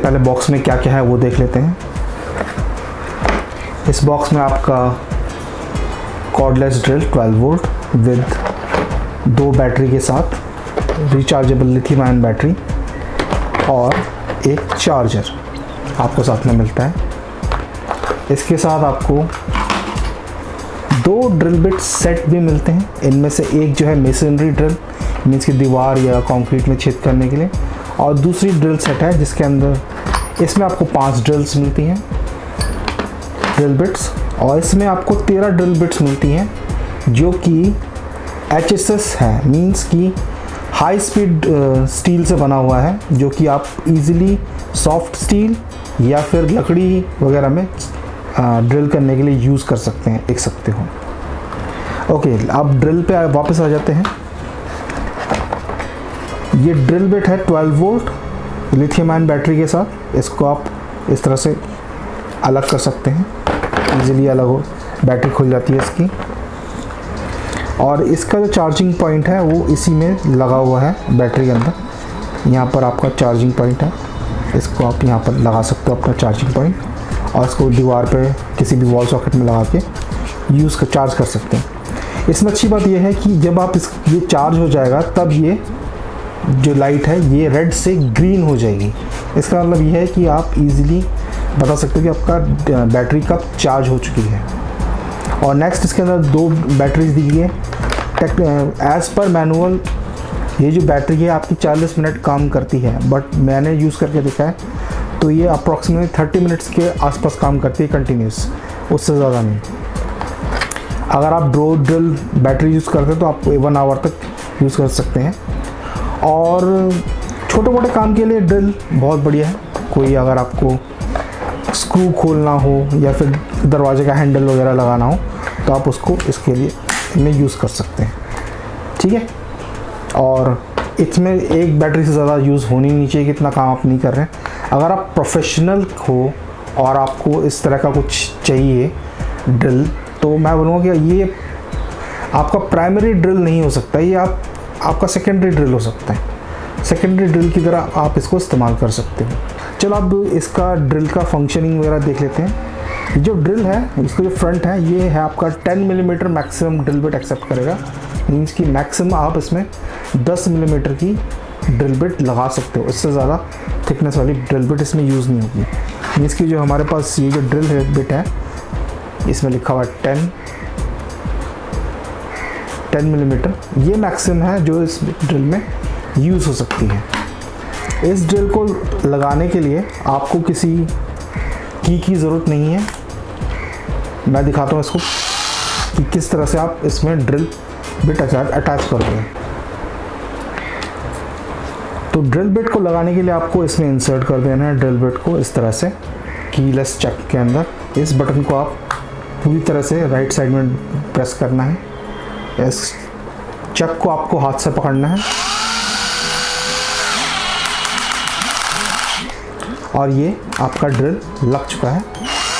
पहले बॉक्स में क्या क्या है वो देख लेते हैं। इस बॉक्स में आपका cordless drill 12 volt with 2 battery के साथ, रिचार्जेबल लिथियम आयन बैटरी और एक चार्जर आपको साथ में मिलता है। इसके साथ आपको 2 ड्रिल बिट सेट भी मिलते हैं। इनमें से एक जो है मेसनरी ड्रिल, मीन्स की दीवार या कंक्रीट में छेद करने के लिए, और दूसरी ड्रिल सेट है जिसके अंदर इसमें आपको 5 ड्रिल्स मिलती हैं, ड्रिल बिट्स, और इसमें आपको 13 ड्रिल बिट्स मिलती हैं जो कि HSS है, मीन्स की हाई स्पीड स्टील से बना हुआ है, जो कि आप इजीली सॉफ्ट स्टील या फिर लकड़ी वगैरह में ड्रिल करने के लिए यूज़ कर सकते हैं, देख सकते हो। ओके, अब ड्रिल पे वापस आ जाते हैं। ये ड्रिल बिट है 12 वोल्ट लिथियम आयन बैटरी के साथ। इसको आप इस तरह से अलग कर सकते हैं, इजीली अलग हो, बैटरी खुल जाती है इसकी। और इसका जो चार्जिंग पॉइंट है वो इसी में लगा हुआ है बैटरी के अंदर। यहाँ पर आपका चार्जिंग पॉइंट है, इसको आप यहाँ पर लगा सकते हो अपना चार्जिंग पॉइंट, और इसको दीवार पे किसी भी वॉल सॉकेट में लगा के चार्ज कर सकते हैं। इसमें अच्छी बात यह है कि जब आप ये चार्ज हो जाएगा तब ये जो लाइट है ये रेड से ग्रीन हो जाएगी। इसका मतलब यह है कि आप इजीली बता सकते हो कि आपका बैटरी कब चार्ज हो चुकी है। और नेक्स्ट इसके अंदर 2 बैटरीज दी गई है। एज़ पर मैनुअल ये जो बैटरी है आपकी 40 मिनट काम करती है, बट मैंने यूज़ करके देखा है तो ये अप्रॉक्सीमेटली 30 मिनट्स के आसपास काम करती है कंटिन्यूस, उससे ज़्यादा नहीं। अगर आप ड्रो ड्रिल बैटरी यूज़ करते हैं तो आप 1 आवर तक यूज़ कर सकते हैं। और छोटे मोटे काम के लिए ड्रिल बहुत बढ़िया है। कोई अगर आपको स्क्रू खोलना हो या फिर दरवाजे का हैंडल वगैरह लगाना हो तो आप उसको इसके लिए में यूज़ कर सकते हैं, ठीक है। और इसमें एक बैटरी से ज़्यादा यूज़ होनी नहीं चाहिए कि इतना काम आप नहीं कर रहे हैं। अगर आप प्रोफेशनल हो और आपको इस तरह का कुछ चाहिए ड्रिल, तो मैं बोलूँगा कि ये आपका प्राइमरी ड्रिल नहीं हो सकता, ये आपका सेकेंडरी ड्रिल हो सकता है। सेकेंडरी ड्रिल की तरह आप इसको इस्तेमाल कर सकते हो। चलो अब इसका ड्रिल का फंक्शनिंग वगैरह देख लेते हैं। जो ड्रिल है, इसका जो फ्रंट है ये है आपका 10 millimetre maximum drill bit accept करेगा, मीन्स कि मैक्सिमम आप इसमें 10 मिलीमीटर की ड्रिल बिट लगा सकते हो। इससे ज़्यादा थिकनेस वाली ड्रिल बिट इसमें यूज़ नहीं होगी। मीन्स कि जो हमारे पास ये जो ड्रिल बिट है इसमें लिखा हुआ है 10 मिलीमीटर, ये मैक्सिमम है जो इस ड्रिल में यूज़ हो सकती है। इस ड्रिल को लगाने के लिए आपको किसी की ज़रूरत नहीं है। मैं दिखाता हूँ इसको कि किस तरह से आप इसमें ड्रिल बिट अटैच कर दोगे। तो ड्रिल बिट को लगाने के लिए आपको इसमें इंसर्ट कर देना है ड्रिल बिट को इस तरह से कीलेस चक के अंदर। इस बटन को आप पूरी तरह से राइट साइड में प्रेस करना है। इस चक को आपको हाथ से पकड़ना है और ये आपका ड्रिल लग चुका है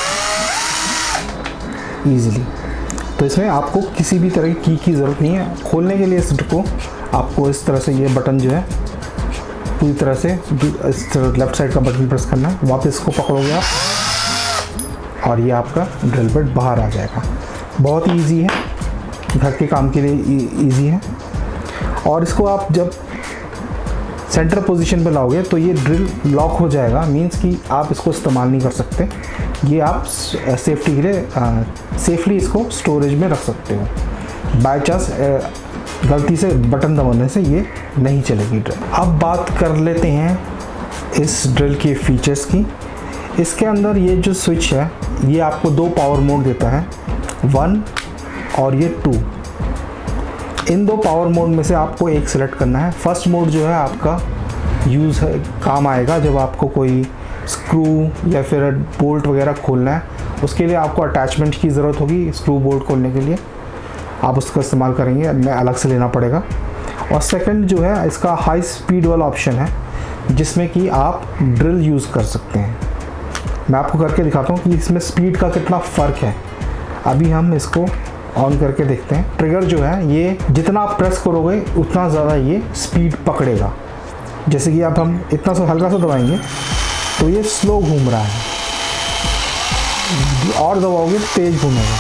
इजीली। तो इसमें आपको किसी भी तरह की ज़रूरत नहीं है। खोलने के लिए इस को आपको इस तरह से ये बटन जो है पूरी तरह से इस तरह लेफ़्ट साइड का बटन प्रेस करना है, वापस इसको पकड़ोगे आप और ये आपका ड्रिल बिट बाहर आ जाएगा। बहुत ही ईजी है, घर के काम के लिए ईजी है। और इसको आप जब सेंटर पोजीशन पे लाओगे तो ये ड्रिल लॉक हो जाएगा, मींस कि आप इसको इस्तेमाल नहीं कर सकते। ये आप सेफ्टी के लिए सेफली इसको स्टोरेज में रख सकते हो। बाय चांस गलती से बटन दबाने से ये नहीं चलेगी ड्रिल। अब बात कर लेते हैं इस ड्रिल के फीचर्स की। इसके अंदर ये जो स्विच है ये आपको 2 पावर मोड देता है, 1 और ये 2। इन 2 पावर मोड में से आपको एक सिलेक्ट करना है। फर्स्ट मोड जो है आपका यूज़ है काम आएगा जब आपको कोई स्क्रू या फिर बोल्ट वगैरह खोलना है, उसके लिए आपको अटैचमेंट की ज़रूरत होगी। स्क्रू बोल्ट खोलने के लिए आप उसका इस्तेमाल करेंगे, अलग से लेना पड़ेगा। और सेकंड जो है इसका हाई स्पीड वाला ऑप्शन है जिसमें कि आप ड्रिल यूज़ कर सकते हैं। मैं आपको करके दिखाता हूँ कि इसमें स्पीड का कितना फ़र्क है। अभी हम इसको ऑन करके देखते हैं। ट्रिगर जो है ये जितना आप प्रेस करोगे उतना ज़्यादा ये स्पीड पकड़ेगा। जैसे कि अब हम इतना सा हल्का सा दबाएंगे तो ये स्लो घूम रहा है, और दबाओगे तो तेज़ घूमेगा,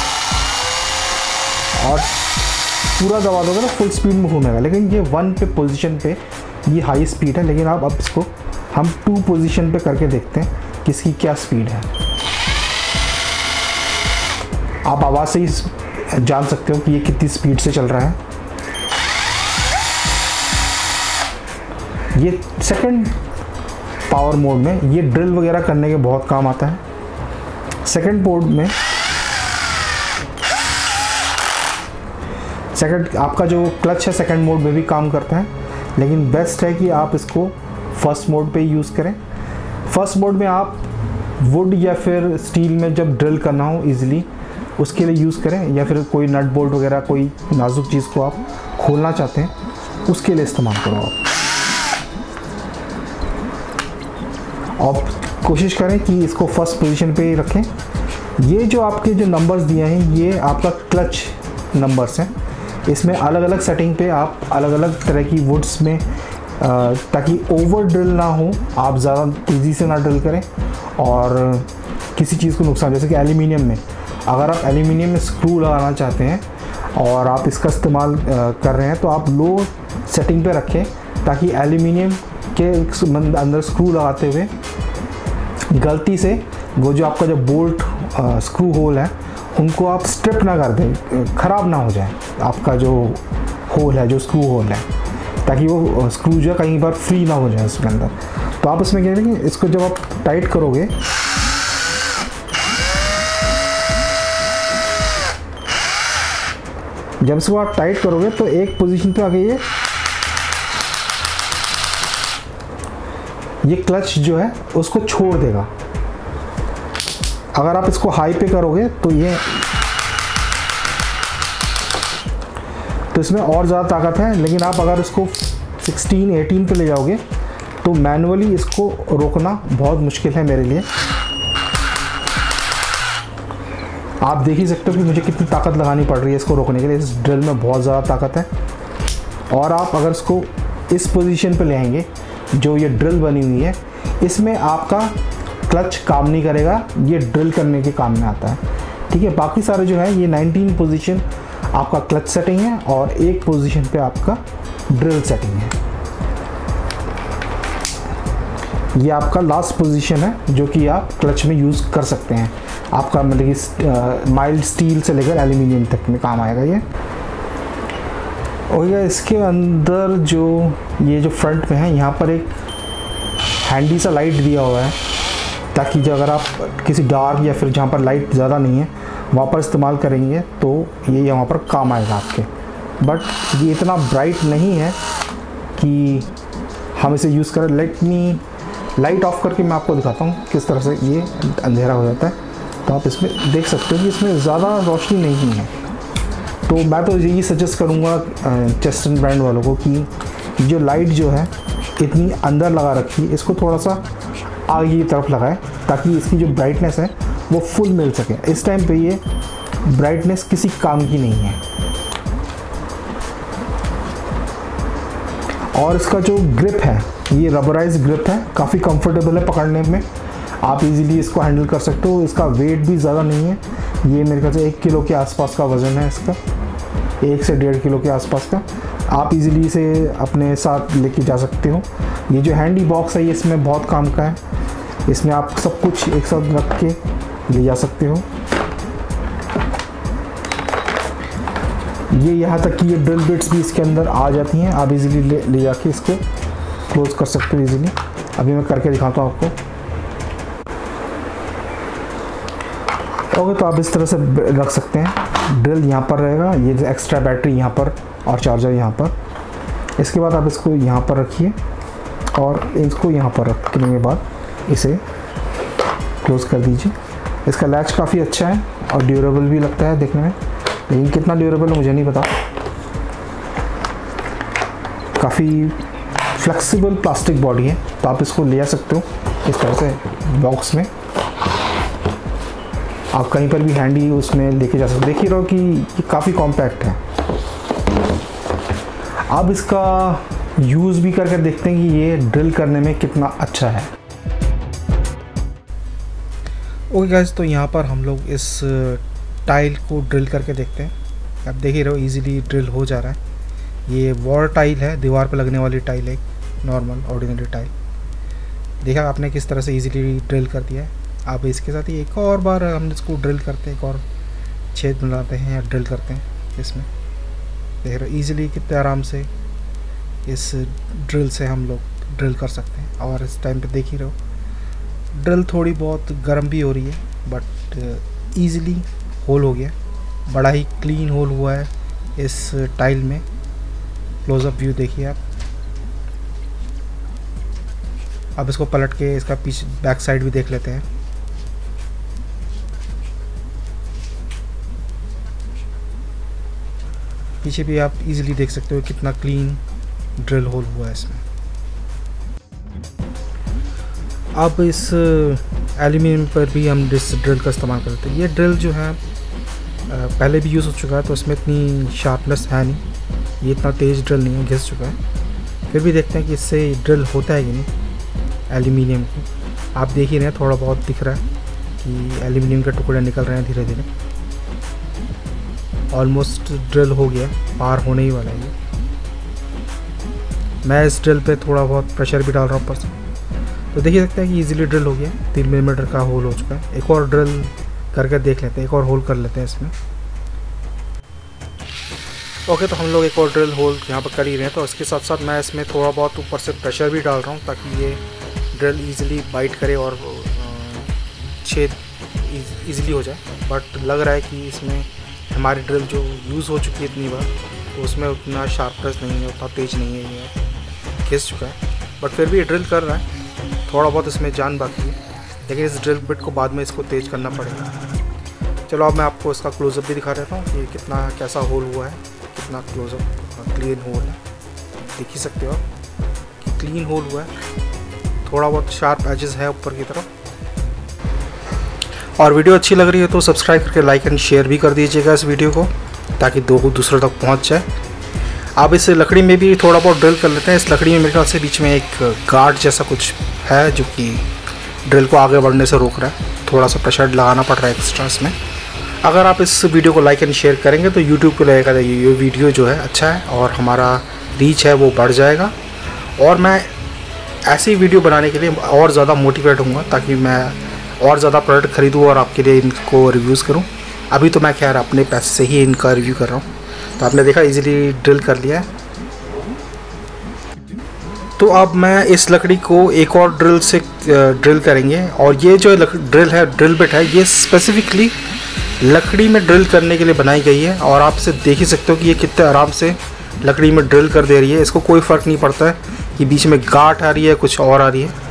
और पूरा दबा दोगे तो फुल स्पीड में घूमेगा। लेकिन ये 1 पे पोजीशन पे ये हाई स्पीड है, लेकिन अब इसको हम 2 पोजीशन पे करके देखते हैं कि इसकी क्या स्पीड है। आप आवाज़ से ही जान सकते हो कि ये कितनी स्पीड से चल रहा है। ये सेकंड पावर मोड में ये ड्रिल वगैरह करने के बहुत काम आता है। सेकंड मोड में आपका जो क्लच है सेकंड मोड में भी काम करता है, लेकिन बेस्ट है कि आप इसको फर्स्ट मोड पे यूज़ करें। फर्स्ट मोड में आप वुड या फिर स्टील में जब ड्रिल करना हो इजीली उसके लिए यूज़ करें, या फिर कोई नट बोल्ट वगैरह कोई नाजुक चीज़ को आप खोलना चाहते हैं उसके लिए इस्तेमाल करो आप। और कोशिश करें कि इसको फर्स्ट पोजीशन पे ही रखें। ये जो आपके जो नंबर्स दिए हैं ये आपका क्लच नंबर्स हैं। इसमें अलग अलग सेटिंग पे आप अलग अलग तरह की वुड्स में ताकि ओवर ड्रिल ना हो, आप ज़्यादा तेज़ी से ना ड्रिल करें और किसी चीज़ को नुकसान, जैसे कि एल्यूमिनियम में अगर आप एल्यूमिनियम में स्क्रू लगाना चाहते हैं और आप इसका इस्तेमाल कर रहे हैं तो आप लो सेटिंग पे रखें ताकि एल्यूमिनियम के अंदर स्क्रू लगाते हुए गलती से वो जो आपका जो बोल्ट स्क्रू होल है उनको आप स्ट्रिप ना कर दें, ख़राब ना हो जाए आपका जो होल है, जो स्क्रू होल है, ताकि वो स्क्रू जो है कहीं बार फ्री ना हो जाए उसके अंदर। तो आप इसमें क्या करेंगे, इसको जब आप टाइट करोगे जब इसको आप टाइट करोगे तो एक पोजीशन पे आके ये क्लच जो है उसको छोड़ देगा। अगर आप इसको हाई पे करोगे तो इसमें और ज़्यादा ताकत है, लेकिन आप अगर इसको 16-18 पे ले जाओगे तो मैनुअली इसको रोकना बहुत मुश्किल है मेरे लिए। आप देख ही सकते हो कि मुझे कितनी ताकत लगानी पड़ रही है इसको रोकने के लिए। इस ड्रिल में बहुत ज़्यादा ताकत है, और आप अगर इसको इस पोजीशन पे ले आएंगे जो ये ड्रिल बनी हुई है, इसमें आपका क्लच काम नहीं करेगा, ये ड्रिल करने के काम में आता है। ठीक है, बाकी सारे जो है ये 19 पोजीशन आपका क्लच सेटिंग है और एक पोजीशन पे आपका ड्रिल सेटिंग है। ये आपका लास्ट पोजीशन है जो कि आप क्लच में यूज़ कर सकते हैं। आपका मतलब कि माइल्ड स्टील से लेकर एल्यूमिनियम तक में काम आएगा ये। और इसके अंदर जो ये जो फ्रंट में है यहाँ पर एक हैंडी सा लाइट दिया हुआ है, ताकि जो अगर आप किसी डार्क या फिर जहाँ पर लाइट ज़्यादा नहीं है वहाँ पर इस्तेमाल करेंगे तो ये यहाँ पर काम आएगा आपके। बट ये इतना ब्राइट नहीं है कि हम इसे यूज़ करें। लाइट ऑफ करके मैं आपको दिखाता हूँ किस तरह से ये अंधेरा हो जाता है। तो आप इसमें देख सकते हो कि इसमें ज़्यादा रोशनी नहीं है। तो मैं तो यही सजेस्ट करूँगा चेस्टन ब्रांड वालों को कि जो लाइट जो है इतनी अंदर लगा रखी है, इसको थोड़ा सा आगे की तरफ लगाए ताकि इसकी जो ब्राइटनेस है वो फुल मिल सके। इस टाइम पे ये ब्राइटनेस किसी काम की नहीं है। और इसका जो ग्रिप है ये रबराइज ग्रिप है, काफ़ी कंफर्टेबल है पकड़ने में, आप इजीली इसको हैंडल कर सकते हो। इसका वेट भी ज़्यादा नहीं है, ये मेरे ख्याल से 1 किलो के आसपास का वज़न है इसका, 1 से 1.5 किलो के आसपास का। आप इजीली इसे अपने साथ लेके जा सकते हो। ये जो हैंडी बॉक्स है ये इसमें बहुत काम का है, इसमें आप सब कुछ एक साथ रख के ले जा सकते हो। ये यहाँ तक कि ये ड्रिल बिट्स भी इसके अंदर आ जाती हैं, आप इजीली ले जाके इसको क्लोज कर सकते हो इजीली। अभी मैं करके दिखाता हूँ आपको। ओके, तो आप इस तरह से रख सकते हैं। ड्रिल यहाँ पर रहेगा, ये एक्स्ट्रा बैटरी यहाँ पर और चार्जर यहाँ पर। इसके बाद आप इसको यहाँ पर रखिए और इसको यहाँ पर रखने के बाद इसे क्लोज़ कर दीजिए। इसका लैच काफ़ी अच्छा है और ड्यूरेबल भी लगता है देखने में, लेकिन कितना ड्यूरेबल मुझे नहीं पता। काफ़ी फ्लेक्सिबल प्लास्टिक बॉडी है, तो आप इसको ले जा सकते हो इस तरह से बॉक्स में। आप कहीं पर भी हैंडी उसमें लेके जा सकते हो। देखिए रहो कि ये काफ़ी कॉम्पैक्ट है। आप इसका यूज़ भी करके देखते हैं कि ये ड्रिल करने में कितना अच्छा है। ओके गाइस, तो यहाँ पर हम लोग इस टाइल को ड्रिल करके देखते हैं। आप देख ही रहे हो इजीली ड्रिल हो जा रहा है। ये वॉल टाइल है, दीवार पर लगने वाली टाइल है, नॉर्मल ऑर्डिनरी टाइल। देखा आपने किस तरह से इजीली ड्रिल कर दिया है। अब इसके साथ ही एक और बार हम इसको ड्रिल करते हैं, एक और छेद बनाते हैं या ड्रिल करते हैं इसमें। देख रहे हो ईज़िली कितने आराम से इस ड्रिल से हम लोग ड्रिल कर सकते हैं। और इस टाइम पे देख ही रहे हो ड्रिल थोड़ी बहुत गर्म भी हो रही है, बट ईज़िली होल हो गया। बड़ा ही क्लीन होल हुआ है इस टाइल में। क्लोजअप व्यू देखिए आप। अब इसको पलट के इसका पीछे बैक साइड भी देख लेते हैं। पीछे भी आप इजीली देख सकते हो कितना क्लीन ड्रिल होल हुआ है इसमें। अब इस एल्यूमिनियम पर भी हम इस ड्रिल का इस्तेमाल करते हैं। ये ड्रिल जो है पहले भी यूज़ हो चुका है, तो इसमें इतनी शार्पनेस है नहीं, ये इतना तेज़ ड्रिल नहीं है, घिस चुका है। फिर भी देखते हैं कि इससे ड्रिल होता है कि नहीं एल्यूमिनियम की। आप देख ही रहे हैं थोड़ा बहुत दिख रहा है कि एल्यूमिनियम के टुकड़े निकल रहे हैं धीरे धीरे। ऑलमोस्ट ड्रिल हो गया, पार होने ही वाला है ये। मैं इस ड्रिल पे थोड़ा बहुत प्रेशर भी डाल रहा हूँ ऊपर से, तो देख सकते हैं कि इजीली ड्रिल हो गया। 3 मिलीमीटर का होल हो चुका है। एक और ड्रिल करके देख लेते हैं, एक और होल कर लेते हैं इसमें। ओके, तो हम लोग एक और ड्रिल होल यहाँ पर कर ही रहे हैं। तो इसके साथ साथ मैं इसमें थोड़ा बहुत ऊपर से प्रेशर भी डाल रहा हूँ ताकि ये ड्रिल ईज़िली बाइट करे और छेद ईज़िली हो जाए। बट लग रहा है कि इसमें हमारी ड्रिल जो यूज़ हो चुकी है इतनी बार, तो उसमें उतना शार्पनेस नहीं है, उतना तेज़ नहीं है, ये घिस चुका है। बट फिर भी ये ड्रिल कर रहा है, थोड़ा बहुत इसमें जान बाकी है, लेकिन इस ड्रिल बिट को बाद में इसको तेज़ करना पड़ेगा। चलो अब मैं आपको इसका क्लोजअप भी दिखा देता हूँ कि कितना कैसा होल हुआ है, कितना क्लोजअप क्लीन होल है। देख ही सकते हो आप कि क्लीन होल हुआ है। थोड़ा बहुत शार्प एजेस है ऊपर की तरफ। और वीडियो अच्छी लग रही है तो सब्सक्राइब करके लाइक एंड शेयर भी कर दीजिएगा इस वीडियो को, ताकि दूसरों तक पहुंच जाए। अब इस लकड़ी में भी थोड़ा बहुत ड्रिल कर लेते हैं। इस लकड़ी में मेरे ख्याल से बीच में एक गार्ड जैसा कुछ है जो कि ड्रिल को आगे बढ़ने से रोक रहा है। थोड़ा सा प्रेशर लगाना पड़ रहा है एक्स्ट्रा इसमें। अगर आप इस वीडियो को लाइक एंड शेयर करेंगे तो यूट्यूब को लगेगा ये वीडियो जो है अच्छा है और हमारा रीच है वो बढ़ जाएगा। और मैं ऐसी वीडियो बनाने के लिए और ज़्यादा मोटिवेट हूँगा, ताकि मैं और ज़्यादा प्रोडक्ट खरीदूँ और आपके लिए इनको रिव्यूज़ करूँ। अभी तो मैं खैर अपने पैसे से ही इनका रिव्यू कर रहा हूँ। तो आपने देखा इजीली ड्रिल कर लिया है। तो अब मैं इस लकड़ी को एक और ड्रिल से ड्रिल करेंगे। और ये जो ड्रिल है, ड्रिल बिट है, ये स्पेसिफिकली लकड़ी में ड्रिल करने के लिए बनाई गई है। और आप इसे देख ही सकते हो कि ये कितने आराम से लकड़ी में ड्रिल कर दे रही है। इसको कोई फ़र्क नहीं पड़ता है कि बीच में गांठ आ रही है, कुछ और आ रही है।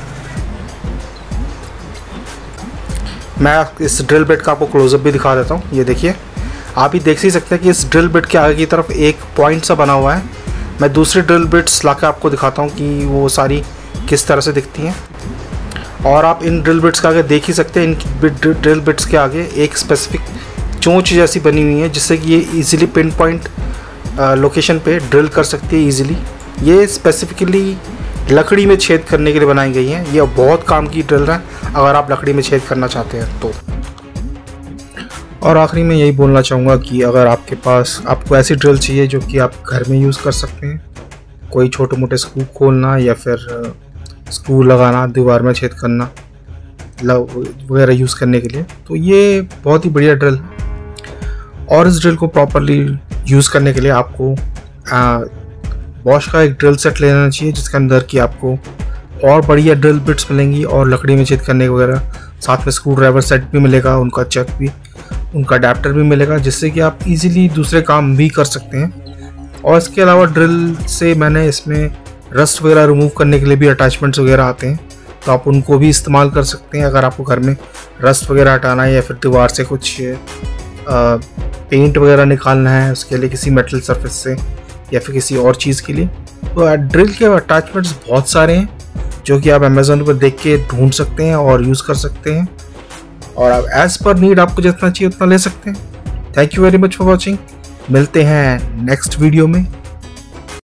मैं इस ड्रिल बिट का आपको क्लोजअप भी दिखा देता हूँ। ये देखिए, आप ही देख ही सकते हैं कि इस ड्रिल बिट के आगे की तरफ एक पॉइंट सा बना हुआ है। मैं दूसरी ड्रिल बिट्स ला के आपको दिखाता हूँ कि वो सारी किस तरह से दिखती हैं। और आप इन ड्रिल बिट्स के आगे देख ही सकते हैं, इन ड्रिल बिट्स के आगे एक स्पेसिफिक चोंच जैसी बनी हुई है, जिससे कि ये इजीली पिन पॉइंट लोकेशन पे ड्रिल कर सकती है इजीली। ये स्पेसिफिकली लकड़ी में छेद करने के लिए बनाई गई है। ये बहुत काम की ड्रिल है अगर आप लकड़ी में छेद करना चाहते हैं तो। और आखिरी में यही बोलना चाहूँगा कि अगर आपके पास आपको ऐसी ड्रिल चाहिए जो कि आप घर में यूज़ कर सकते हैं, कोई छोटे मोटे स्क्रू खोलना या फिर स्क्रू लगाना, दीवार में छेद करना वगैरह यूज़ करने के लिए, तो ये बहुत ही बढ़िया ड्रिल है। और इस ड्रिल को प्रॉपरली यूज़ करने के लिए आपको बॉश का एक ड्रिल सेट लेना चाहिए, जिसके अंदर कि आपको और बढ़िया ड्रिल बिट्स मिलेंगी और लकड़ी में छेद करने वगैरह। साथ में स्क्रू ड्राइवर सेट भी मिलेगा, उनका चक भी, उनका अडेप्टर भी मिलेगा, जिससे कि आप इजीली दूसरे काम भी कर सकते हैं। और इसके अलावा ड्रिल से मैंने इसमें रस्ट वगैरह रिमूव करने के लिए भी अटैचमेंट्स वगैरह आते हैं, तो आप उनको भी इस्तेमाल कर सकते हैं अगर आपको घर में रस्ट वगैरह हटाना है या फिर दीवार से कुछ पेंट वगैरह निकालना है, उसके लिए किसी मेटल सरफेस से या फिर किसी और चीज़ के लिए। तो ड्रिल के अटैचमेंट्स बहुत सारे हैं जो कि आप अमेज़न पर देख के ढूंढ सकते हैं और यूज़ कर सकते हैं। और आप एज़ पर नीड आपको जितना चाहिए उतना ले सकते हैं। Thank you very much for watching. मिलते हैं नेक्स्ट वीडियो में।